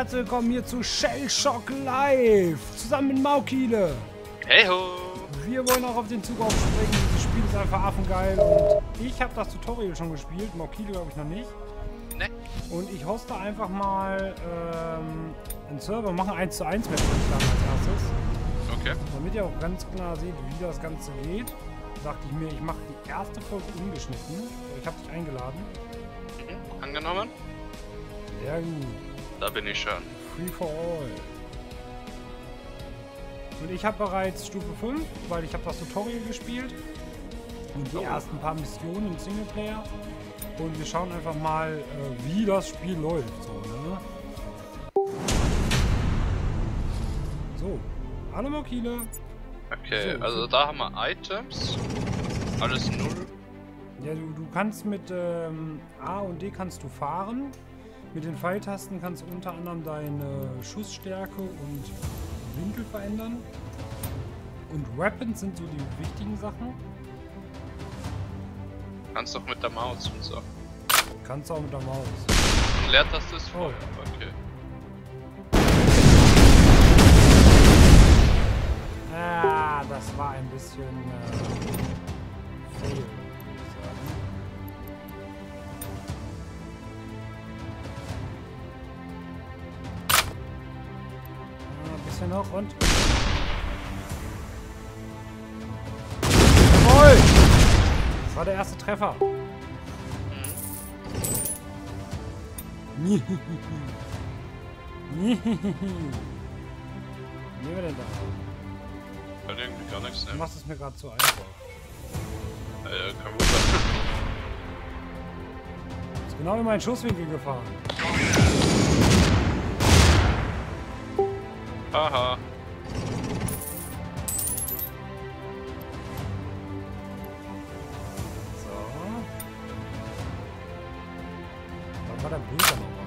herzlich willkommen hier zu Shellshock Live. Zusammen mit Maukile. Hey ho! Wir wollen auch auf den Zug aufspringen. Dieses Spiel ist einfach affengeil. Und ich habe das Tutorial schon gespielt. Maukile glaube ich noch nicht. Ne. Und ich hoste einfach mal einen Server. Machen 1:1 Match als erstes. Okay. Damit ihr auch ganz klar seht, wie das Ganze geht, dachte ich mir, ich mache die erste Folge ungeschnitten. Ich habe dich eingeladen. Mhm. Angenommen? Sehr gut. Da bin ich schon. Free for all. Und ich habe bereits Stufe 5, weil ich habe das Tutorial gespielt. Und die ersten paar Missionen im Singleplayer. Und wir schauen einfach mal, wie das Spiel läuft. So, hallo Maukile. Okay, So, also da haben wir Items. Alles 0. Ja, du kannst mit A und D kannst du fahren. Mit den Pfeiltasten kannst du unter anderem deine Schussstärke und Winkel verändern. Und Weapons sind so die wichtigen Sachen. Kannst doch mit der Maus und so. Kannst du auch mit der Maus. Und Leertaste ist Feuer. Okay. Ah, das war ein bisschen fail, würde ich sagen. Ein bisschen noch und... Jawohl! Das war der erste Treffer. Wie nehmen wir denn da? Kann irgendwie gar nichts Du nehmen. machst es mir gerade zu einfach. Kein Wunder. Ist genau in meinen Schusswinkel gefahren. Haha. So. Da war der Böse nochmal.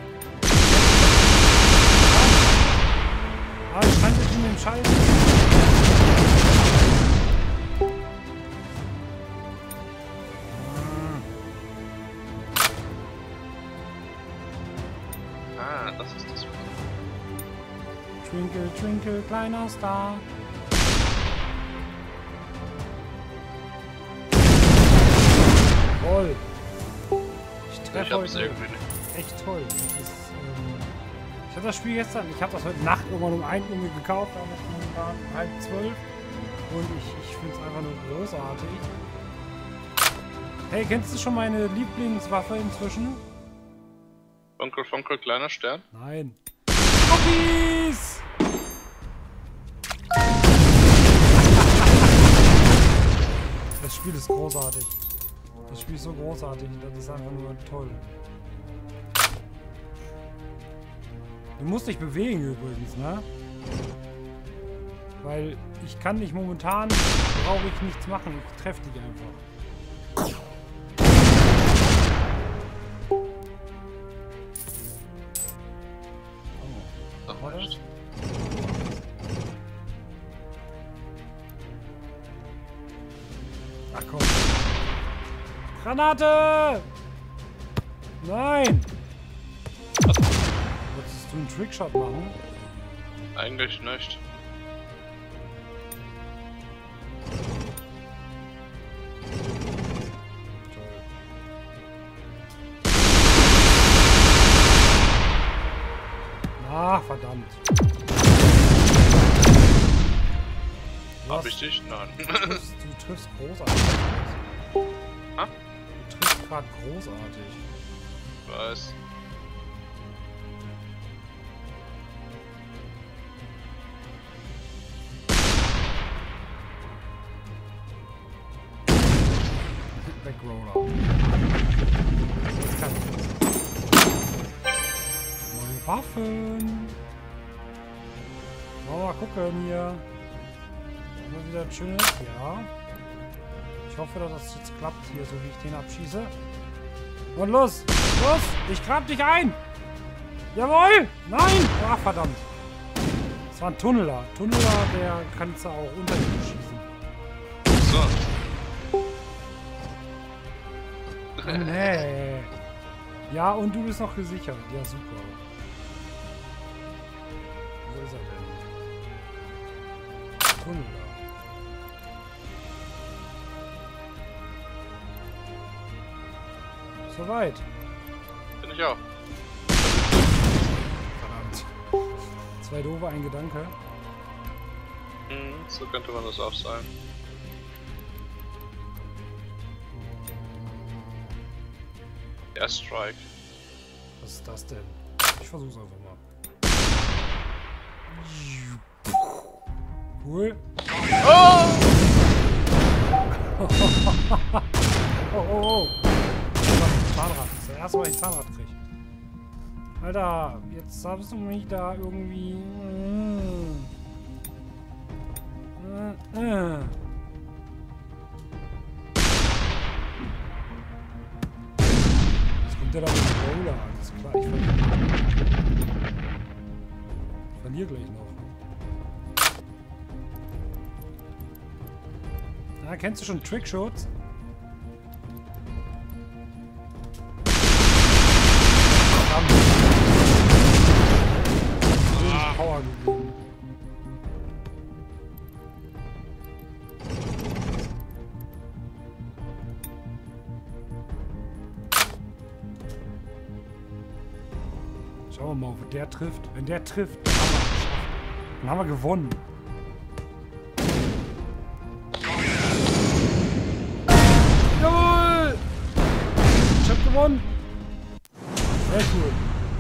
Ah, ich kann sich in den Scheiß. Ah, das ist das. Twinkle, twinkle, kleiner Star. Toll. Ich Ich treffe hab's heute irgendwie nicht. echt toll. Das ist, ich habe das Spiel gestern, ich habe das heute Nacht irgendwann um 1 Uhr mir gekauft, da ist momentan 11:30. Und ich finde es einfach nur großartig. Hey, kennst du schon meine Lieblingswaffe inzwischen? Funkel, Funkel, kleiner Stern. Nein. Cookies! Das Spiel ist großartig. Das Spiel ist so großartig. Das ist einfach nur toll. Du musst dich bewegen übrigens, ne? Weil ich kann nicht momentan, brauche ich nichts machen. Ich treffe dich einfach. Doch War das? nicht. Ach komm. Granate! Nein! Wolltest du einen Trickshot machen? Eigentlich nicht. Ah, verdammt. Hab ich dich? Nein. Du triffst großartig. Ha? Du triffst gerade großartig. Ich weiß. Backroller. Das kann ich. Neue Waffen. Wollen wir mal gucken hier. Immer wieder ein schönes. Ja. Ich hoffe, dass das jetzt klappt hier, so wie ich den abschieße. Und los! Los! Ich grab dich ein! Jawohl! Nein! Ach, verdammt. Das war ein Tunneler. Tunneler, der kannst du auch unter dir schießen. So. Oh, nee. Ja, und du bist noch gesichert. Ja, super. Wo ist er denn? Tunnel da. Soweit. Bin ich auch. Verdammt. Zwei doofe, ein Gedanke. So könnte man das auch sagen. Airstrike. Was ist das denn? Ich versuch's einfach mal. Cool. Oh! Oh, oh, oh. Zahnrad. Das ist das erste Mal, ich Zahnrad krieg. Alter, jetzt darfst du mich da irgendwie... Jetzt kommt der da mit dem Bowler an. Das ist klar, ich verliere gleich noch. Na, kennst du schon Trickshots? Power gegeben. Schauen wir mal, ob der trifft. Wenn der trifft, dann haben wir gewonnen. Jawohl! Ich hab gewonnen! Sehr cool.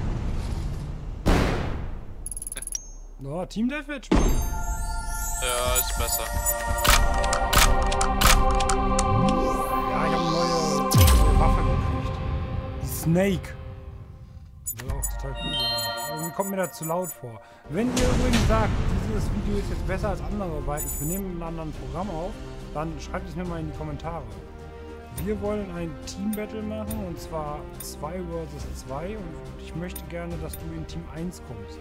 No, Team Deathmatch. Ja, ist besser. Ja, ich habe eine neue Waffe gekriegt. Die Snake. Das soll auch total cool sein. Irgendwie kommt mir das zu laut vor. Wenn ihr übrigens sagt, dieses Video ist jetzt besser als andere, weil ich nehme ein anderes Programm auf, dann schreibt es mir mal in die Kommentare. Wir wollen ein Team-Battle machen, und zwar 2 vs 2, und ich möchte gerne, dass du in Team 1 kommst.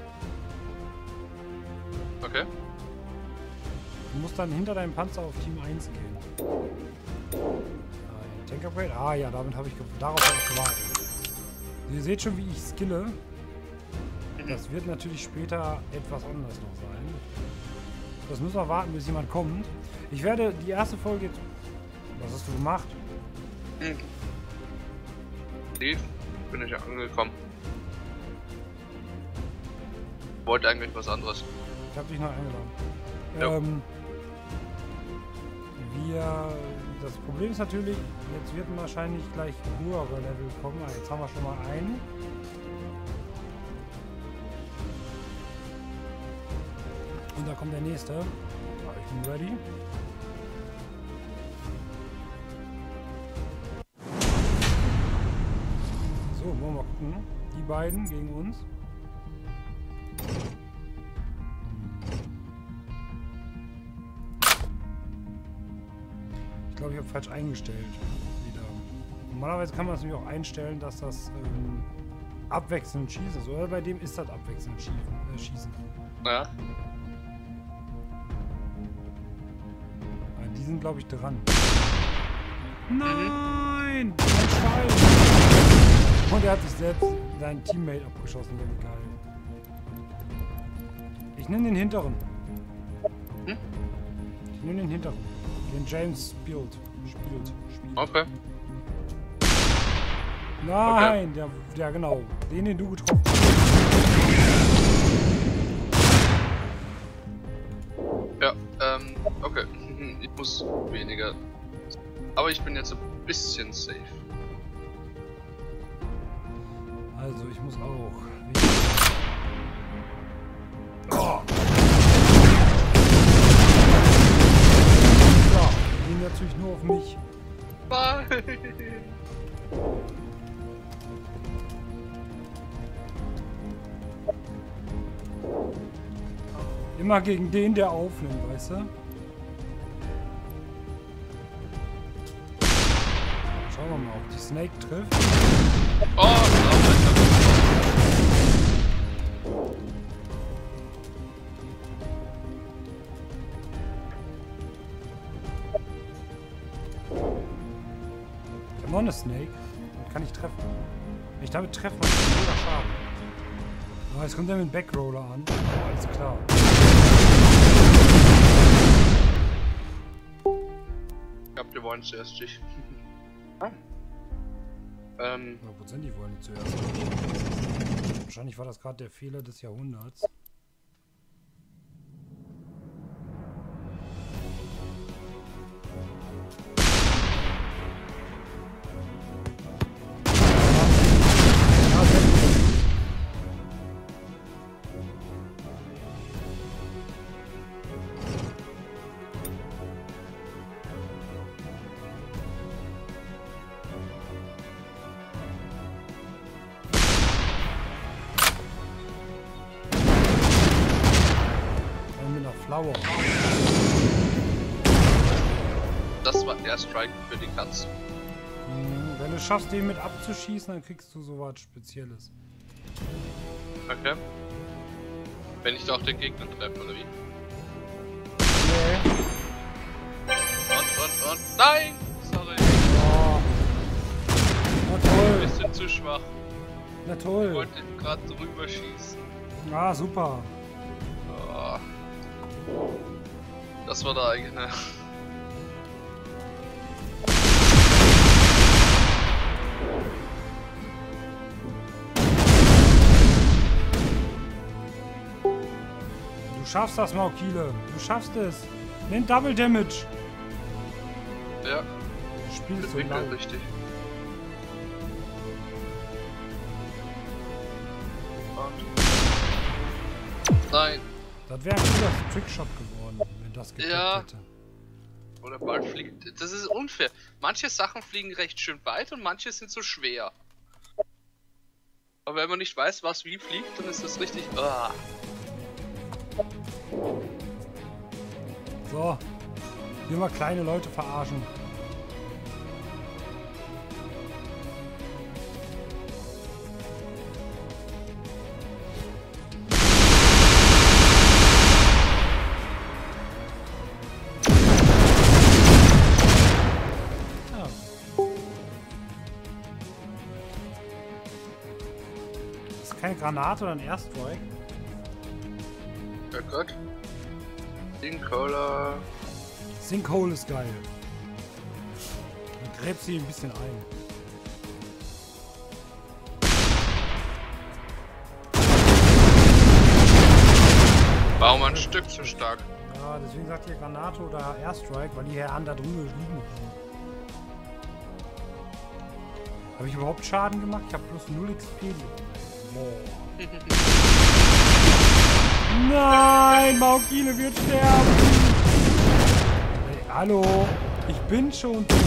Okay. Du musst dann hinter deinem Panzer auf Team 1 gehen. Tank Upgrade? Ah ja, darauf habe ich gewartet. Ihr seht schon, wie ich skille. Das wird natürlich später etwas anders noch sein. Das müssen wir warten, bis jemand kommt. Ich werde die erste Folge jetzt... Was hast du gemacht? Tief bin ich angekommen. Wollte eigentlich was anderes. Ich habe dich noch eingeladen. Das Problem ist natürlich, jetzt wird wahrscheinlich gleich höhere Level kommen. Also jetzt haben wir schon mal einen. Und da kommt der nächste. Ja, ich bin ready. So, wollen wir mal gucken. Die beiden gegen uns. Ich glaube, ich habe falsch eingestellt. Wieder. Normalerweise kann man es nämlich auch einstellen, dass das abwechselnd schießen soll. Oder bei dem ist das abwechselnd schießen. Ja. Die sind, glaube ich, dran. Nein! Ein Schwein! Und er hat sich selbst seinen Teammate abgeschossen. Wie geil. Ich nehme den hinteren. Ich nehme den hinteren. Den James spielt. Okay. Nein, okay. Der genau. Den du getroffen hast. Ja, okay. Ich muss weniger. Aber ich bin jetzt ein bisschen safe. Also, ich muss auch. Oh. Ja, die gehen natürlich nur auf mich. Nein! Immer gegen den, der aufnimmt, weißt du? Schauen wir mal, ob die Snake trifft. Oh, Ich habe noch eine Snake und kann ich treffen. Wenn ich damit treffe, mache ich mega Schaden. Oh, jetzt kommt der mit dem Backroller an. Alles klar. Ich hab gewonnen zuerst, ich. Ja, die wollen die zuerst. Wahrscheinlich war das gerade der Fehler des Jahrhunderts. Flower. Das war der Strike für die Katze. Wenn du schaffst, den mit abzuschießen, dann kriegst du sowas Spezielles. Okay. Wenn ich da auch den Gegner treffe, oder wie? Nee. Und. Nein! Sorry. Oh. Na toll. Ein bisschen zu schwach. Na toll. Ich wollte gerade drüber schießen. Ah, super. Oh. Das war der eigene. Du schaffst das, Maukile. Du schaffst es. Nimm Double Damage. Ja. Du spielst so das laut. richtig. Und. Nein. Das wäre ein cooler Trickshot geworden, wenn das geklappt Ja. hätte. Oder bald fliegt. Das ist unfair. Manche Sachen fliegen recht schön weit und manche sind so schwer. Aber wenn man nicht weiß, was wie fliegt, dann ist das richtig. Ah. So. Hier mal kleine Leute verarschen. Keine Granate oder ein Airstrike? Ja Gott. Sinkhole. Sinkhole ist geil. Dann gräbt sie ein bisschen ein. Warum ein Stück zu stark? Ja, deswegen sagt ihr Granate oder Airstrike, weil die Herren da drüben liegen. Habe ich überhaupt Schaden gemacht? Ich habe plus 0 XP. Nein, Maukile wird sterben. Hey, hallo, ich bin schon tot.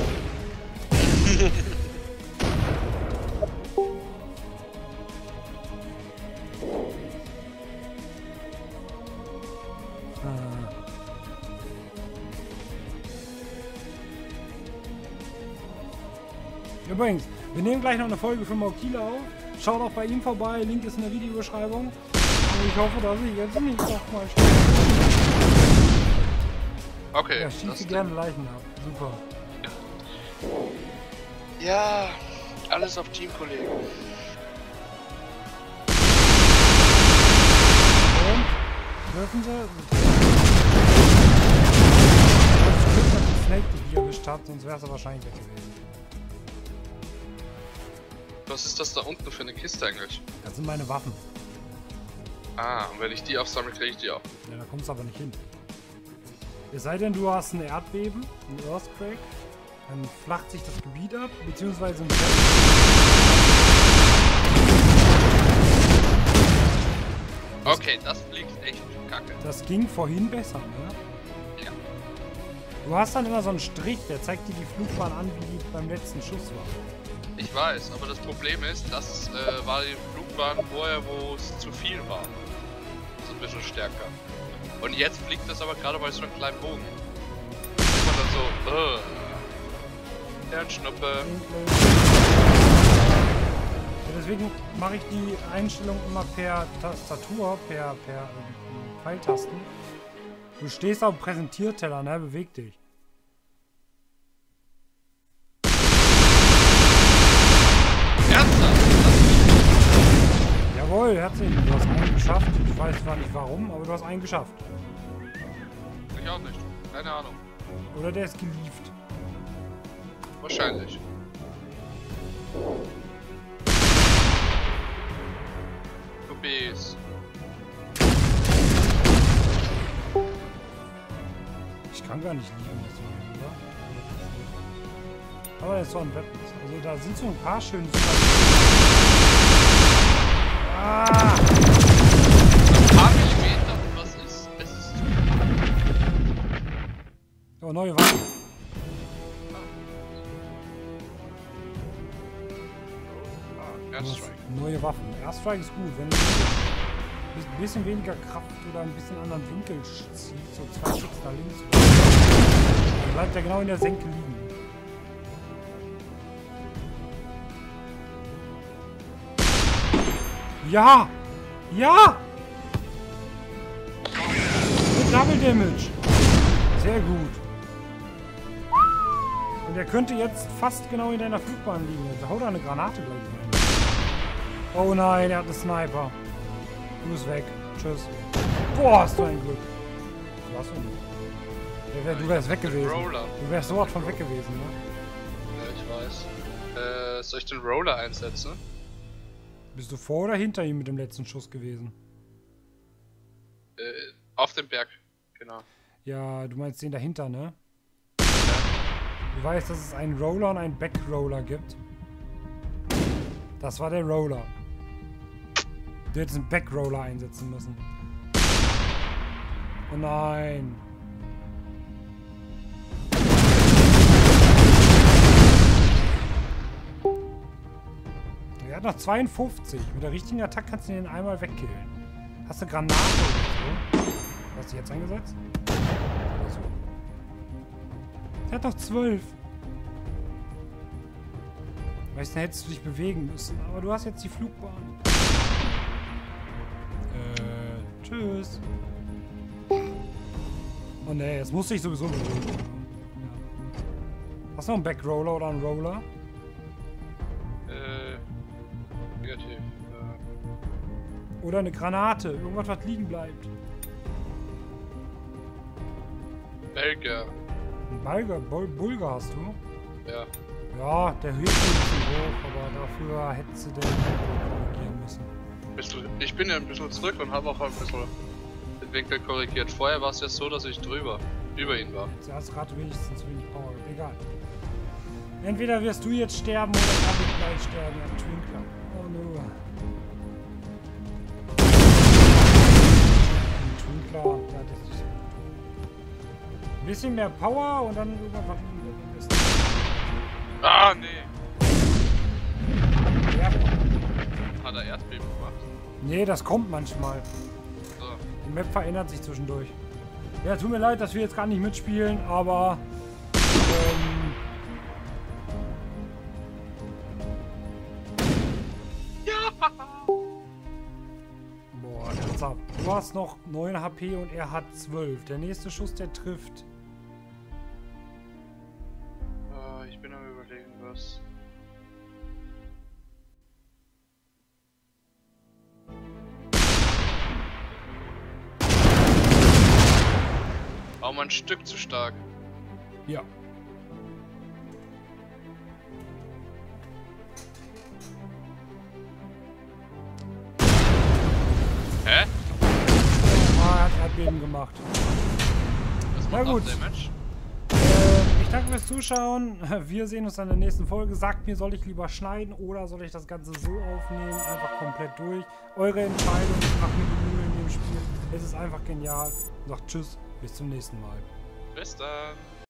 Übrigens, wir nehmen gleich noch eine Folge für Maukile auf. Schaut auch bei ihm vorbei, Link ist in der Videobeschreibung. Und ich hoffe, dass ich jetzt nicht nochmal sterbe. Okay. Ja, schieße gerne Leichen ab. Super. Ja, alles auf Team, Kollegen. Und? Dürfen sie? Ich dass die Snake die hier erwischt hat, sonst wäre es wahrscheinlich weg gewesen. Was ist das da unten für eine Kiste eigentlich? Das sind meine Waffen. Ah, und wenn ich die aufsammle, kriege ich die auch. Ja, da kommst du aber nicht hin. Es sei denn, du hast ein Erdbeben, ein Earthquake, dann flacht sich das Gebiet ab, beziehungsweise ein Okay, das fliegt echt kacke. Das ging vorhin besser, ne? Ja. Du hast dann immer so einen Strich, der zeigt dir die Flugbahn an, wie die beim letzten Schuss war. Ich weiß, aber das Problem ist, das war die Flugbahn vorher, wo es zu viel war. So ein bisschen stärker. Und jetzt fliegt das aber gerade bei so einem kleinen Bogen. Immer dann so, Sternschnuppe. Ja, deswegen mache ich die Einstellung immer per Tastatur, per Pfeiltasten. Du stehst auf dem Präsentierteller, ne? Beweg dich. Ernsthaft? Jawohl. Jawohl, herzlich. Du hast einen geschafft. Ich weiß zwar nicht warum, aber du hast einen geschafft. Ich auch nicht. Keine Ahnung. Oder der ist gelieft. Wahrscheinlich. Kubis. Ich kann gar nicht lieben, deswegen, oder? Aber das ist so ein Weapons. Also da sind so ein paar schöne Sachen. Ah! Ein paar Millimeter und was ist? Es ist. Oh, neue Waffen. Airstrike. Neue Waffen. Airstrike ist gut. Wenn du ein bisschen weniger Kraft oder ein bisschen anderen Winkel ziehst, so 2 Klicks nach links, dann bleibt er genau in der Senke liegen. Ja! Ja! Mit Double Damage. Sehr gut. Und er könnte jetzt fast genau in deiner Flugbahn liegen. Also hau da eine Granate gleich rein. Oh nein, er hat einen Sniper. Du bist weg. Tschüss. Boah, hast du ein Glück. Was denn? Du wärst weg gewesen. Du wärst sowas von weg gewesen, ne? Ja, ich weiß. Soll ich den Roller einsetzen? Bist du vor oder hinter ihm mit dem letzten Schuss gewesen? Auf dem Berg, genau. Ja, du meinst den dahinter, ne? Du weißt, dass es einen Roller und einen Backroller gibt. Das war der Roller. Du hättest einen Backroller einsetzen müssen. Oh nein. Er hat noch 52. Mit der richtigen Attacke kannst du den einmal wegkillen. Hast du Granate oder so? Hast du jetzt eingesetzt? Oder so. Er hat noch 12. Weißt du, dann hättest du dich bewegen müssen. Aber du hast jetzt die Flugbahn. Tschüss. Oh ne, jetzt musste ich sowieso bewegen. Ja. Hast du noch einen Backroller oder einen Roller? Negativ. Oder eine Granate. Irgendwas, was liegen bleibt. Belgier. Ein Bulgar hast du? Ja. Ja, der hilft ein bisschen hoch, aber dafür hättest du den korrigieren müssen. Ich bin ja ein bisschen zurück und habe auch ein bisschen den Winkel korrigiert. Vorher war es ja so, dass ich über ihn war. Jetzt hast du gerade wenigstens wenig Power. Egal. Entweder wirst du jetzt sterben oder er wird gleich sterben. Ja, Twinkler. Oh no. Twinkler, ja, das ist so gut. Ein bisschen mehr Power und dann irgendwann ist. Ah, nee. Ja. Hat er Erdbeben gemacht? Nee, das kommt manchmal. So. Die Map verändert sich zwischendurch. Ja, tut mir leid, dass wir jetzt gar nicht mitspielen, aber Ja! boah, ernsthaft. Du hast noch 9 HP und er hat 12. Der nächste Schuss, der trifft. Ich bin am Überlegen, was. Auch mal ein Stück zu stark. Ja. Hä? Ah, er hat Erdbeben gemacht. Was Na macht gut. Damage? Ich danke fürs Zuschauen. Wir sehen uns in der nächsten Folge. Sagt mir, soll ich lieber schneiden oder soll ich das Ganze so aufnehmen? Einfach komplett durch. Eure Entscheidung. Ich mache mir die Mühe in dem Spiel. Es ist einfach genial. Sagt tschüss. Bis zum nächsten Mal. Bis dann.